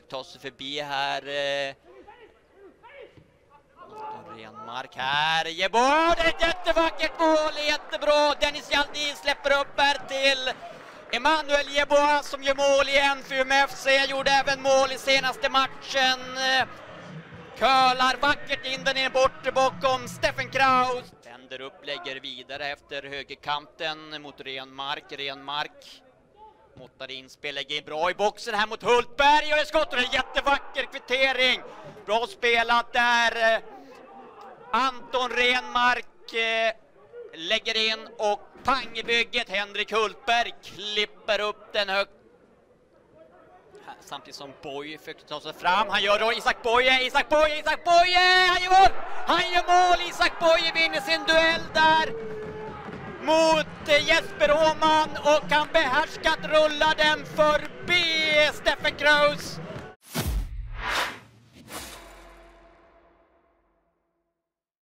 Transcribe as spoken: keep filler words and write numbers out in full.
ta sig förbi här. Renmark här. Jebord, det är ett jättevackert mål, jättebra. Dennis Hjaltin släpper upp här till Emmanuel Jeboa som gör mål igen för Umeå F C. Gjorde även mål i senaste matchen. Curlar vackert in den in bort bakom Steffen Kraus. Vänder upp, lägger vidare efter högerkanten mot Renmark. Renmark måttar in, spel, lägger bra i boxen här mot Hultberg. Och det skott och en jättevacker kvittering. Bra spelat där. Anton Renmark eh, lägger in och pang i bygget. Henrik Hultberg klipper upp den högt. Samtidigt som Boye försöker ta sig fram. Han gör då Isak Boye, Isak Boye, Isak Boye! Han gör mål! Han gör mål! Isak Boye vinner sin duell där mot Jesper Åman och kan behärskat rulla den förbi Steffen Kraus.